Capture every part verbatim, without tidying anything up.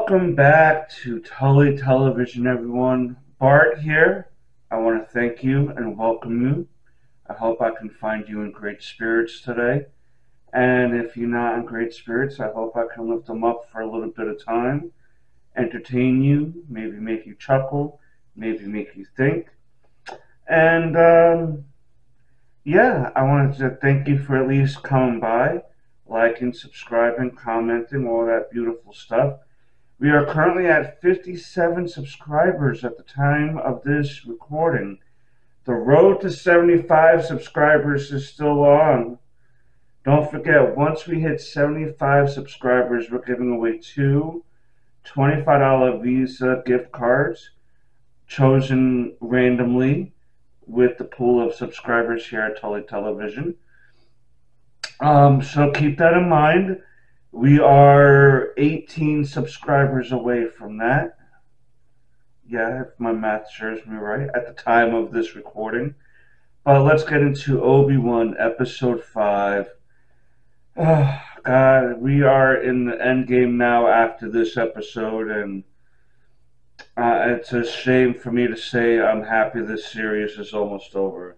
Welcome back to Tully Television, everyone. Bart here. I want to thank you and welcome you. I hope I can find you in great spirits today. And if you're not in great spirits, I hope I can lift them up for a little bit of time, entertain you, maybe make you chuckle, maybe make you think. And um, yeah, I wanted to thank you for at least coming by, liking, subscribing, commenting, all that beautiful stuff. We are currently at fifty-seven subscribers at the time of this recording. The road to seventy-five subscribers is still on. Don't forget, once we hit seventy-five subscribers, we're giving away two twenty-five dollar Visa gift cards chosen randomly with the pool of subscribers here at Tully Television. Um, so keep that in mind. We are eighteen subscribers away from that. Yeah, if my math serves me right, at the time of this recording. But let's get into Obi-Wan Episode five. Oh, God, we are in the end game now after this episode, and uh, it's a shame for me to say I'm happy this series is almost over.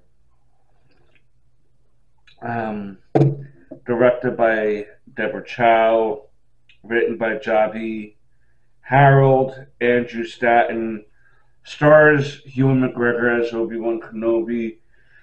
Um... Directed by Deborah Chow, written by Javi Harold, Andrew Stanton, stars Ewan McGregor as Obi-Wan Kenobi,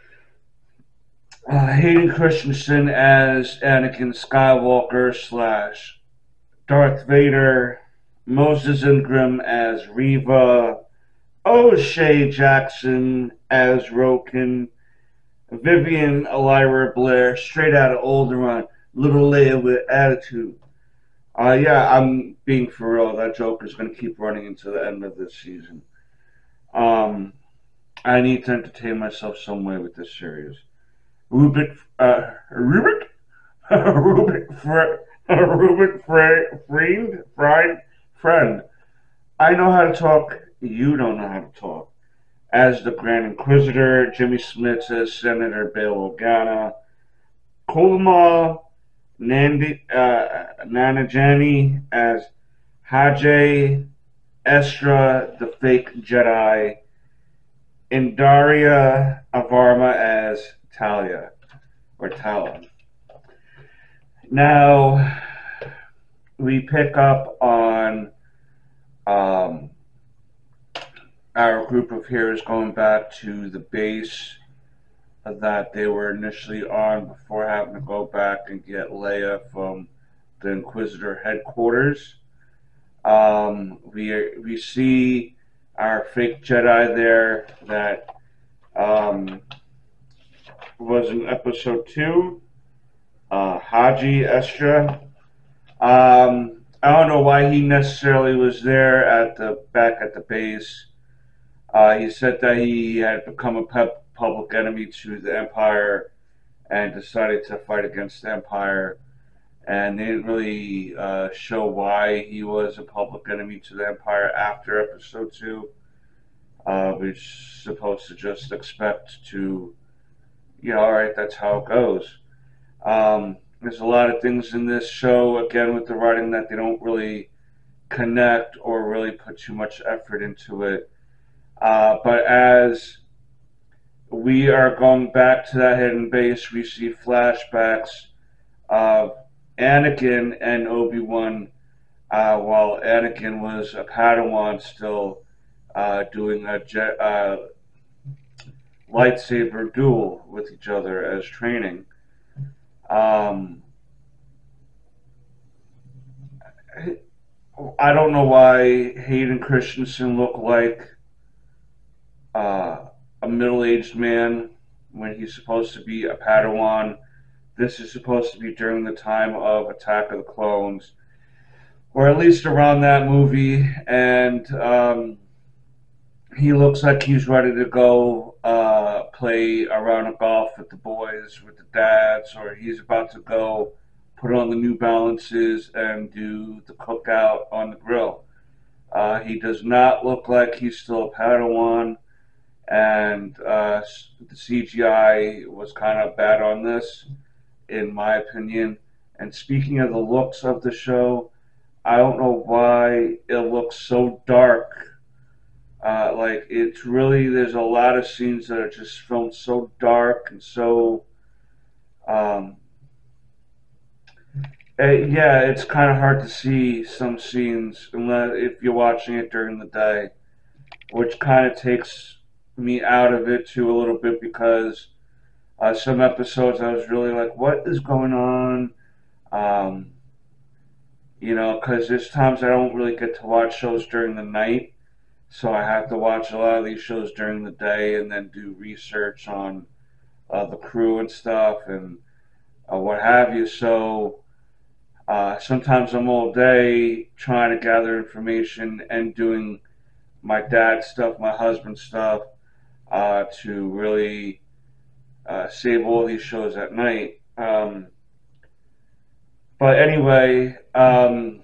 uh, Hayden Christensen as Anakin Skywalker slash Darth Vader, Moses Ingram as Reva, O'Shea Jackson as Roken, Vivian Lyra Blair, straight out of Alderaan, little Leia with attitude. Uh, yeah, I'm being for real. That joke is going to keep running into the end of this season. Um, I need to entertain myself some way with this series. Rubik, uh, Rubik, Rubik, Fre- Rubik, Fre- friend, friend, friend. I know how to talk. You don't know how to talk. As the Grand Inquisitor, Jimmy Smits as Senator Bail Organa, Kulma Nandi, uh, Nanajani as Hajj Estra, the fake Jedi, and Daria Avarma as Talia, or Tala. Now, we pick up on um, our group of heroes going back to the base that they were initially on before having to go back and get Leia from the Inquisitor headquarters. Um, we we see our fake Jedi there that um, was in episode two, uh, Haji Estra. Um, I don't know why he necessarily was there at the back at the base. Uh, he said that he had become a pep public enemy to the Empire and decided to fight against the Empire. And they didn't really uh, show why he was a public enemy to the Empire after episode two. Uh, we're supposed to just expect to, you know, all right, that's how it goes. Um, there's a lot of things in this show, again, with the writing that they don't really connect or really put too much effort into it. Uh, but as we are going back to that hidden base, we see flashbacks of Anakin and Obi-Wan uh, while Anakin was a Padawan still uh, doing a jet, uh, lightsaber duel with each other as training. Um, I don't know why Hayden Christensen looked like Uh, a middle-aged man when he's supposed to be a Padawan. This is supposed to be during the time of Attack of the Clones, or at least around that movie, and um, he looks like he's ready to go uh, play a round of golf with the boys, with the dads, or he's about to go put on the New Balances and do the cookout on the grill. Uh, he does not look like he's still a Padawan. And uh, the C G I was kind of bad on this, in my opinion. And speaking of the looks of the show, I don't know why it looks so dark. Uh, like it's really there's a lot of scenes that are just filmed so dark and so um, uh, yeah, it's kind of hard to see some scenes unless if you're watching it during the day, which kind of takes me out of it too a little bit because uh, some episodes I was really like, what is going on? Um, you know, because there's times I don't really get to watch shows during the night, so I have to watch a lot of these shows during the day and then do research on uh, the crew and stuff and uh, what have you. So uh, sometimes I'm all day trying to gather information and doing my dad's stuff, my husband's stuff, uh, to really uh, save all these shows at night. Um, but anyway, um,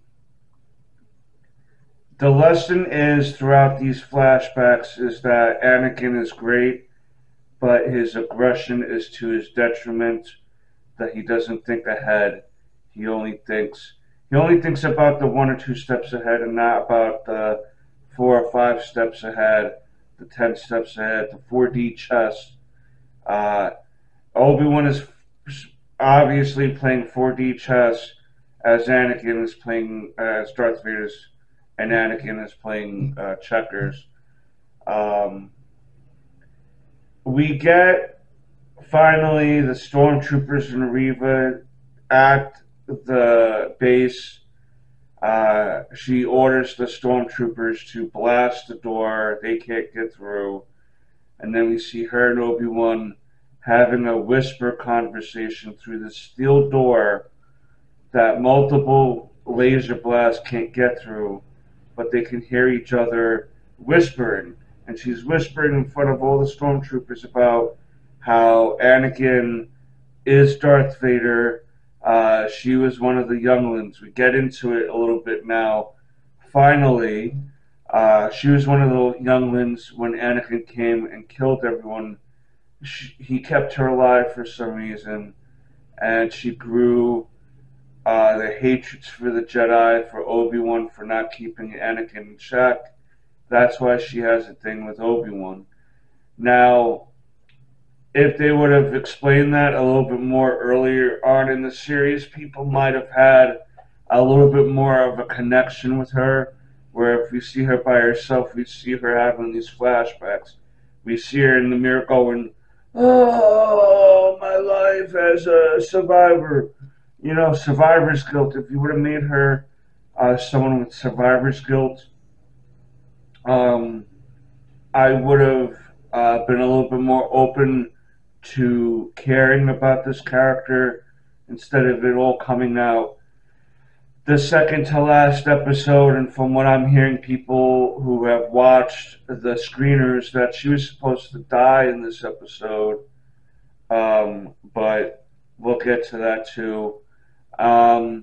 the lesson is throughout these flashbacks is that Anakin is great, but his aggression is to his detriment. That he doesn't think ahead. He only thinks he only thinks about the one or two steps ahead, and not about the four or five steps ahead, the ten steps ahead, the four D chess. Uh, Obi-Wan is obviously playing four D chess, as Anakin is playing as Darth Vader's, and Anakin is playing uh, checkers. Um, we get finally the stormtroopers and Reva at the base. Uh, she orders the stormtroopers to blast the door. They can't get through. And then we see her and Obi-Wan having a whisper conversation through the steel door that multiple laser blasts can't get through, but they can hear each other whispering. And she's whispering in front of all the stormtroopers about how Anakin is Darth Vader. Uh, she was one of the younglings. We get into it a little bit now. Finally, uh, she was one of the younglings when Anakin came and killed everyone. She, he kept her alive for some reason, and she grew uh, the hatreds for the Jedi, for Obi-Wan, for not keeping Anakin in check. That's why she has a thing with Obi-Wan. Now, if they would have explained that a little bit more earlier on in the series, people might have had a little bit more of a connection with her, where if we see her by herself, we see her having these flashbacks. We see her in the mirror going, oh, my life as a survivor. You know, survivor's guilt. If you would have made her uh, someone with survivor's guilt, um, I would have uh, been a little bit more open to caring about this character instead of it all coming out the second to last episode. And from what I'm hearing, people who have watched the screeners, that she was supposed to die in this episode. Um, but we'll get to that too. Um,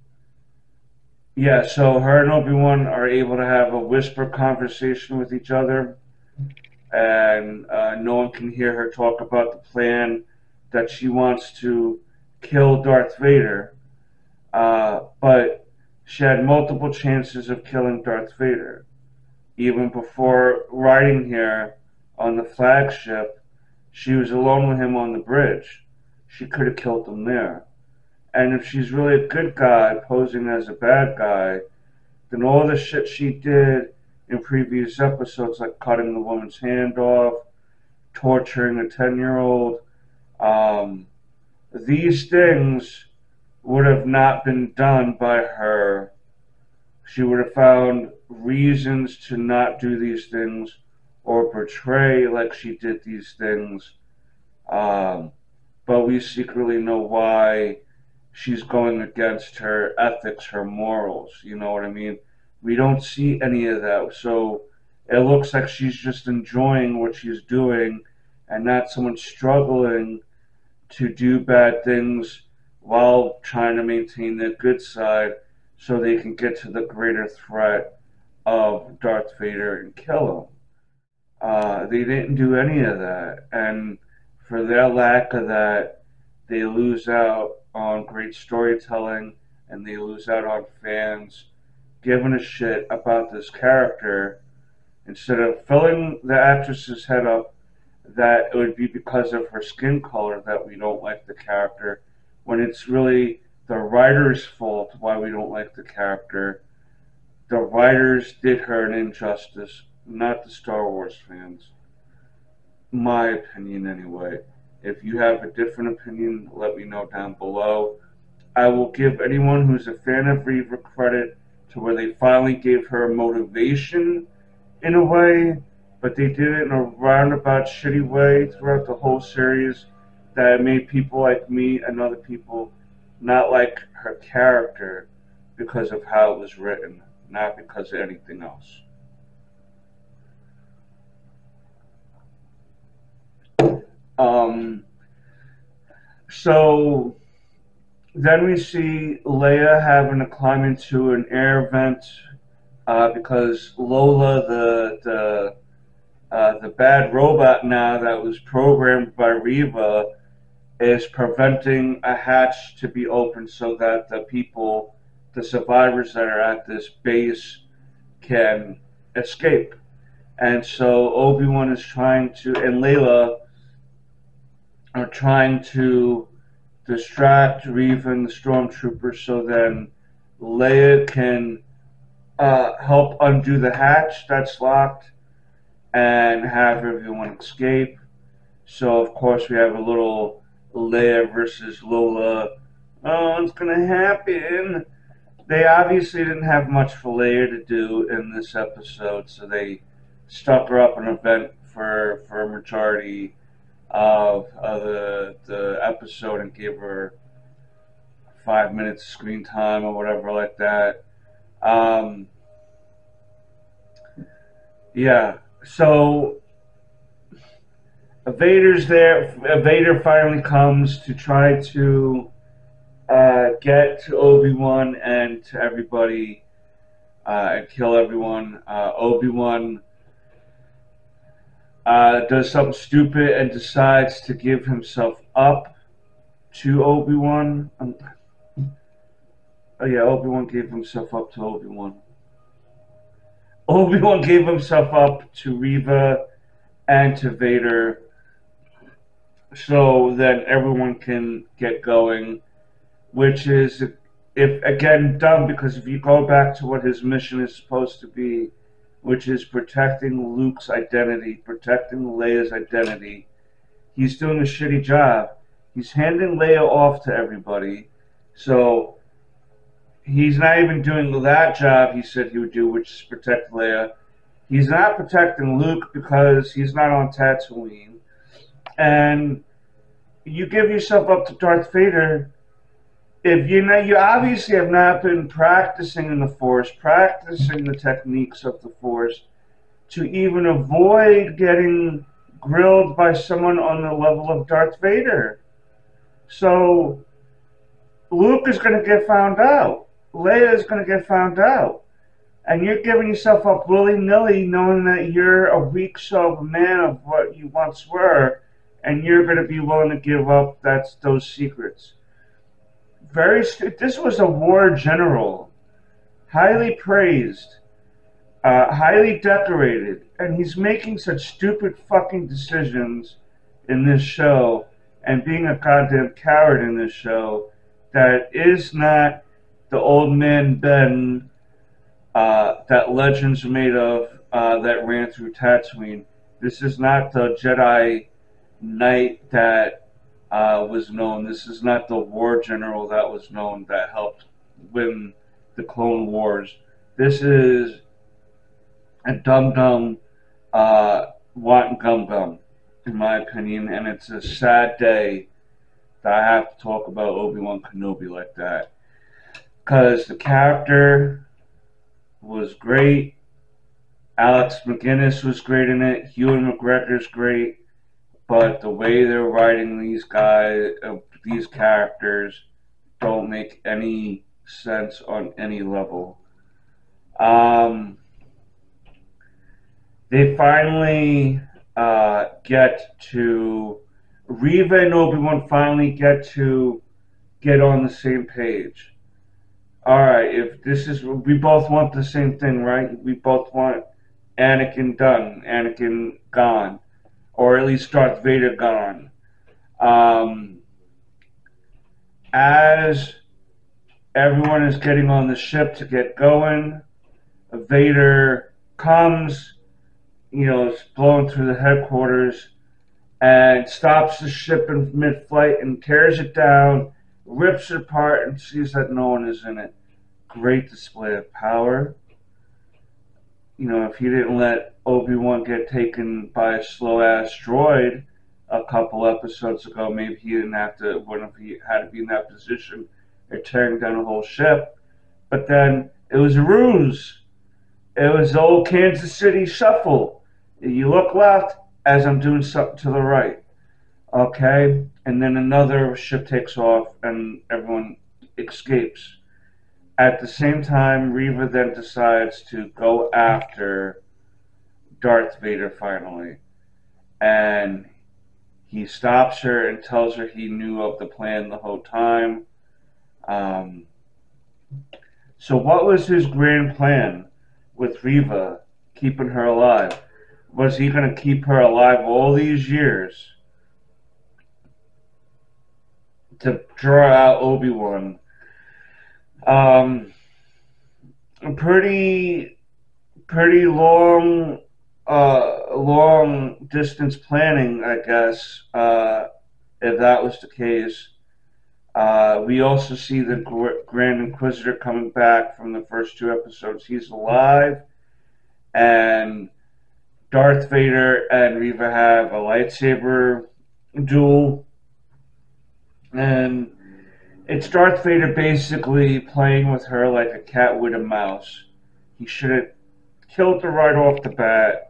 yeah, so her and Obi-Wan are able to have a whisper conversation with each other, and uh, no one can hear her talk about the plan that she wants to kill Darth Vader. Uh, but she had multiple chances of killing Darth Vader. Even before riding here on the flagship, she was alone with him on the bridge. She could have killed him there. And if she's really a good guy posing as a bad guy, then all the shit she did in previous episodes, like cutting the woman's hand off, torturing a ten-year-old, um, these things would have not been done by her. She would have found reasons to not do these things or portray like she did these things. Um, but we secretly know why she's going against her ethics, her morals. You know what I mean? We don't see any of that. So it looks like she's just enjoying what she's doing and not someone struggling to do bad things while trying to maintain their good side so they can get to the greater threat of Darth Vader and kill him. Uh, they didn't do any of that. And for their lack of that, they lose out on great storytelling and they lose out on fans giving a shit about this character, instead of filling the actress's head up that it would be because of her skin color that we don't like the character, when it's really the writer's fault why we don't like the character. The writers did her an injustice, not the Star Wars fans. My opinion, anyway. If you have a different opinion, let me know down below. I will give anyone who's a fan of Reva credit to where they finally gave her a motivation in a way, but they did it in a roundabout, shitty way throughout the whole series that made people like me and other people not like her character because of how it was written, not because of anything else. Um, so then we see Leia having to climb into an air vent uh, because Lola, the the uh, the bad robot now that was programmed by Reva, is preventing a hatch to be opened so that the people, the survivors that are at this base, can escape. And so Obi-Wan is trying to, and Layla are trying to distract Reva and the stormtroopers so then Leia can uh, help undo the hatch that's locked and have everyone escape. So of course we have a little Leia versus Lola. Oh, it's gonna happen. They obviously didn't have much for Leia to do in this episode, so they stuck her up an event for for a majority of uh, the the episode and gave her five minutes of screen time or whatever like that. Um, yeah, so Vader's there. Vader finally comes to try to uh, get to Obi-Wan and to everybody uh, and kill everyone. Uh, Obi-Wan Uh, does something stupid and decides to give himself up to Obi-Wan. Um, oh yeah, Obi-Wan gave himself up to Obi-Wan. Obi-Wan gave himself up to Reva and to Vader so that everyone can get going, which is, if again, dumb, because if you go back to what his mission is supposed to be, which is protecting Luke's identity, protecting Leia's identity, he's doing a shitty job. He's handing Leia off to everybody, so he's not even doing that job he said he would do, which is protect Leia. He's not protecting Luke because he's not on Tatooine. And you give yourself up to Darth Vader if you know, you obviously have not been practicing in the Force, practicing the techniques of the Force, to even avoid getting grilled by someone on the level of Darth Vader. So Luke is going to get found out. Leia is going to get found out. And you're giving yourself up willy-nilly, knowing that you're a weak shell of a man of what you once were, and you're going to be willing to give up that's those secrets. Very. This was a war general, highly praised, uh, highly decorated, and he's making such stupid fucking decisions in this show and being a goddamn coward in this show that is not the old man Ben uh, that Legends are made of uh, that ran through Tatooine. This is not the Jedi Knight that Uh, was known. This is not the war general that was known that helped win the Clone Wars. This is a dum-dum uh, wanton gum-gum, in my opinion, and it's a sad day that I have to talk about Obi-Wan Kenobi like that. Because the character was great. Alex McGinnis was great in it. Ewan McGregor's great. But the way they're writing these guys, uh, these characters, don't make any sense on any level. Um, they finally uh, get to, Reva and Obi-Wan finally get to get on the same page. all right, if this is, we both want the same thing, right? We both want Anakin done, Anakin gone, or at least Darth Vader gone. Um, as everyone is getting on the ship to get going, Vader comes, you know, is blowing through the headquarters and stops the ship in mid-flight and tears it down, rips it apart, and sees that no one is in it. Great display of power. You know, if he didn't let Obi-Wan get taken by a slow-ass droid a couple episodes ago, maybe he didn't have to, wouldn't have he had to be in that position. They're tearing down a whole ship. But then it was a ruse. It was the old Kansas City shuffle. You look left as I'm doing something to the right. Okay? And then another ship takes off and everyone escapes. At the same time, Reva then decides to go after Darth Vader finally. And he stops her and tells her he knew of the plan the whole time. Um, so what was his grand plan with Reva, keeping her alive? Was he going to keep her alive all these years to draw out Obi-Wan? Um, pretty, pretty long, uh, long distance planning, I guess, uh, if that was the case. Uh, we also see the Grand Inquisitor coming back from the first two episodes. He's alive, and Darth Vader and Reva have a lightsaber duel, and it's Darth Vader basically playing with her like a cat with a mouse. He should have killed her right off the bat.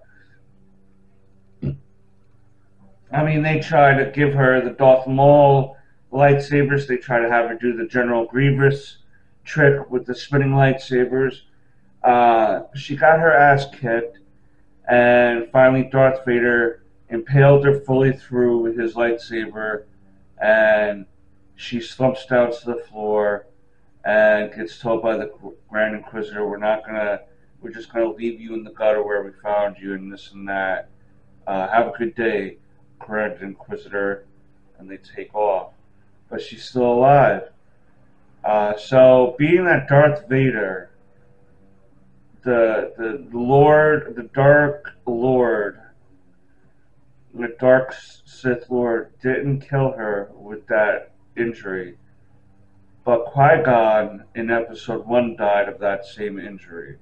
I mean, they try to give her the Darth Maul lightsabers. They try to have her do the General Grievous trick with the spinning lightsabers. Uh, she got her ass kicked, and finally Darth Vader impaled her fully through with his lightsaber, and she slumps down to the floor and gets told by the Grand Inquisitor, we're not gonna, we're just gonna leave you in the gutter where we found you and this and that. Uh, have a good day, Grand Inquisitor. And they take off. But she's still alive. Uh, so being that Darth Vader, the, the Lord, the Dark Lord, the Dark Sith Lord didn't kill her with that injury, but Qui-Gon in episode one died of that same injury.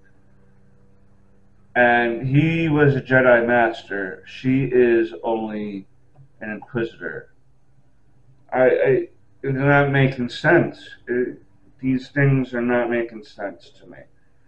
And he was a Jedi Master. She is only an Inquisitor. I, I it's not making sense. It, these things are not making sense to me.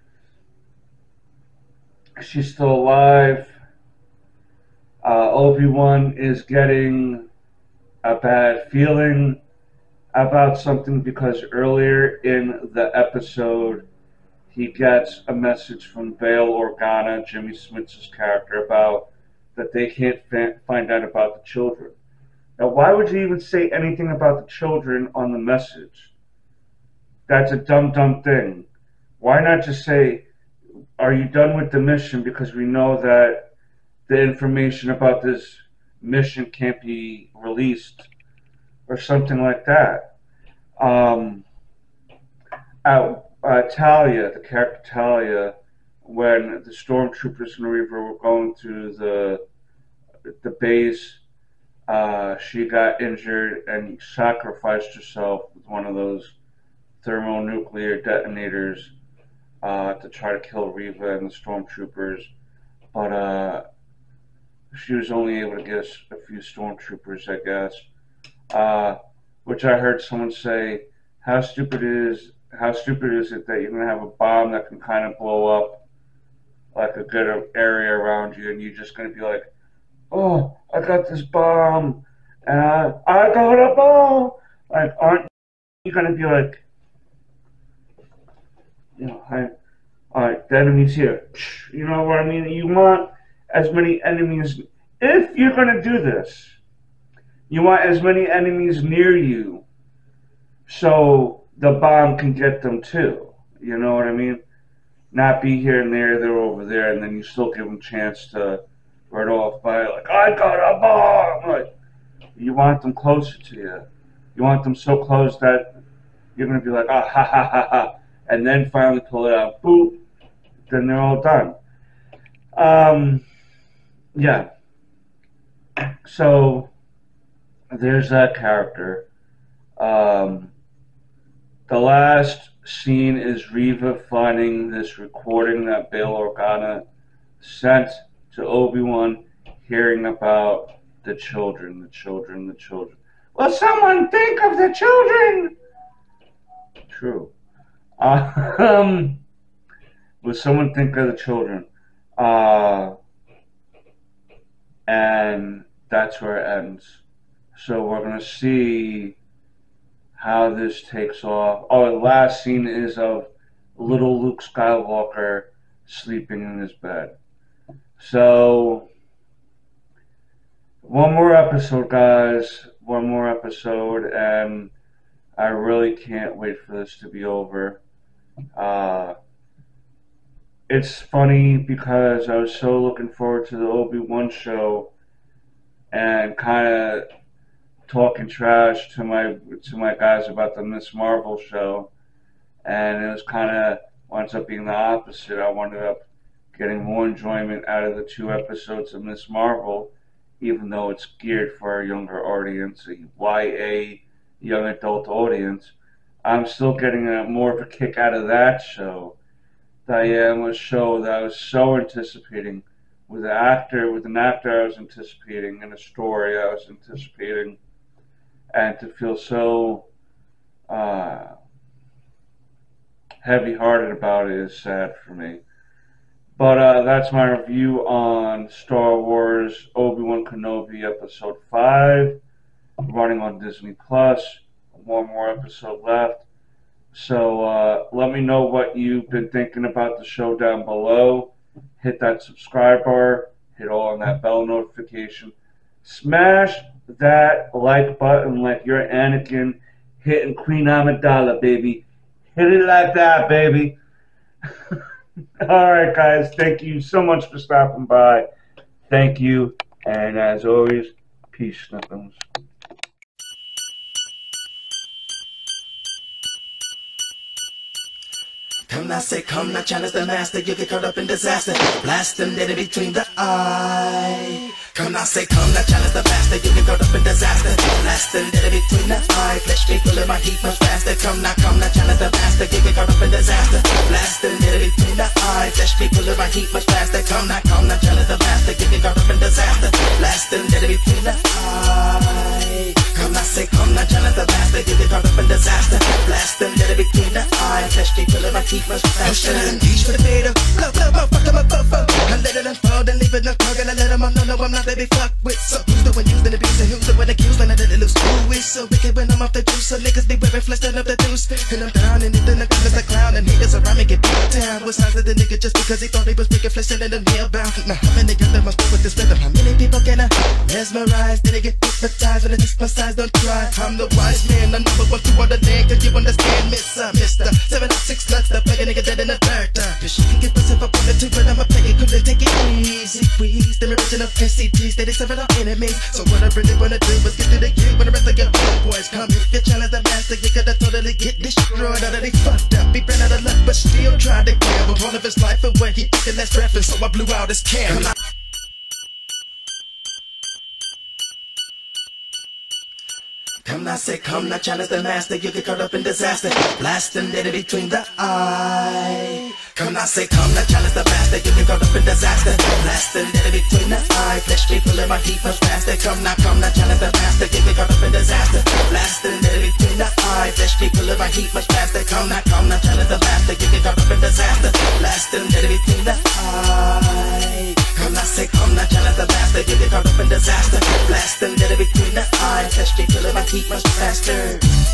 She's still alive. Uh, Obi-Wan is getting a bad feeling about something because earlier in the episode he gets a message from Bail Organa, Jimmy Smits' character, about that they can't fa- find out about the children. Now, why would you even say anything about the children on the message? That's a dumb, dumb thing. Why not just say, are you done with the mission, because we know that the information about this mission can't be released, or something like that. Um, uh, uh, Talia, the character Talia, when the stormtroopers and Reva were going to the the base, uh, she got injured and sacrificed herself with one of those thermonuclear detonators uh, to try to kill Reva and the stormtroopers, but uh, she was only able to get a few stormtroopers, I guess. Uh, which I heard someone say, how stupid is how stupid is it that you're going to have a bomb that can kind of blow up like a good area around you, and you're just going to be like, oh, I got this bomb, and I, I got a bomb. Like, aren't you going to be like, you know, I, all right, the enemy's here. You know what I mean? You want as many enemies, if you're going to do this, you want as many enemies near you, so the bomb can get them too. You know what I mean? Not be here and there, they're over there, and then you still give them a chance to run off by like, I got a bomb! Like, you want them closer to you. You want them so close that you're going to be like, ah, ha, ha, ha, ha. And then finally pull it out, boop, then they're all done. Um, yeah. So, there's that character. Um, the last scene is Reva finding this recording that Bail Organa sent to Obi-Wan, hearing about the children, the children, the children. Will someone think of the children? True. Uh, um, will someone think of the children? Uh, and that's where it ends. So we're going to see how this takes off. Oh, the last scene is of little Luke Skywalker sleeping in his bed. So, one more episode, guys. One more episode, and I really can't wait for this to be over. Uh, it's funny because I was so looking forward to the Obi-Wan show and kind of talking trash to my to my guys about the Miz Marvel show, and it was kind of winds up being the opposite. I wound up getting more enjoyment out of the two episodes of Miz Marvel, even though it's geared for a younger audience, a Y A young adult audience. I'm still getting a, more of a kick out of that show than I am a show that I was so anticipating, with an actor, with an actor I was anticipating, and a story I was anticipating, and to feel so uh, heavy-hearted about it is sad for me. But uh, that's my review on Star Wars Obi-Wan Kenobi Episode five, running on Disney Plus. One more episode left. So uh, let me know what you've been thinking about the show down below. Hit that subscribe bar. Hit all on that bell notification. Smash that like button like you're Anakin hitting Queen Amidala, baby. Hit it like that, baby. Alright, guys. Thank you so much for stopping by. Thank you. And as always, peace, Snippums. Come now, say, come now, challenge the master. You get caught up in disaster. Blast them dead in between the eye. Come now, say, come now, challenge the master. You get caught up in disaster. Blast them dead in between the eye. Flesh people in my heat much faster. Come now, come now, challenge the master. You get caught up in disaster. Blast them dead in between the eye. Flesh people in my heat much faster. Come now, come now, challenge the master. You get caught up in disaster. Blast them dead in between the eye. Come now, say, come now, challenge the master. You get caught up in disaster. Blast them dead in between the eye. Flesh people in my heat much faster. Unleash for the beta. Blow, blow, blow, fuck them up, fuck, fuck. I let it unfold and leave it no target. I let them all know, no, I'm not baby fuck with. So who's the one using the beats and who's the one accused when I let it loose? Who is so wicked when I'm off the juice? So niggas be wearing flesh, turn up the deuce. And I'm down and it in the comments like clown. And haters around me get beat down. What size of the nigga just because he thought he was making flesh and then nail bound? Now how many of them must with this rhythm? How many people can I mesmerize? Did they get hypnotized when I just my size? Don't cry. I'm the wise man, I never want to want the leg. Cause you understand, miss, uh, mister Seven out six nuts, the play a nigga dead in the dirt. Uh, Cause she can get myself up on the two, but I'ma play it, couldn't take it easy. Please, the original S C Ts, they seven our enemies. So what I really wanna do is get to the you when the rest of your boys come. If you challenge the master, you gotta totally get destroyed. Already fucked up, he ran out of luck, but still tried to gamble all of his life away. He took the last breath, and so I blew out his candle. Come now, say, come now, challenge the master. You get caught up in disaster. Blast them dead in between the eye. Come now, say, come now, challenge the master. You get caught up in disaster. Blast them dead in between the eye. Flesh people in my heat much faster. Come now, come now, challenge the master. You get caught up in disaster. Blast them dead in between the eye. Flesh people in my heat much faster. Come now, come now, challenge the master. You get caught up in disaster. Blast them dead in between the eye. Come now, say, come now, challenge the master. You get caught up in disaster. Blast them dead in between the eye. Flesh people in my heat much faster.